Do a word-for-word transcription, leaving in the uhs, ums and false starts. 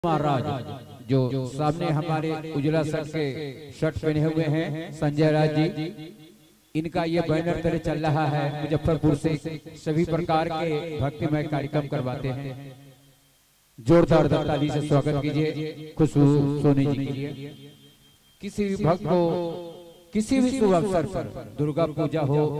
महाराज जो सामने हमारे उजला शर्ट के शर्ट पहने हुए हैं संजय राज जी, इनका ये बैनर तरह चल रहा है। मुजफ्फरपुर से सभी प्रकार के भक्तिमय कार्यक्रम करवाते हैं। जोरदार ताली से स्वागत कीजिए खुशबू सोनी जी कीजिए। किसी भी भक्त को किसी भी शुभ अवसर पर दुर्गा पूजा हो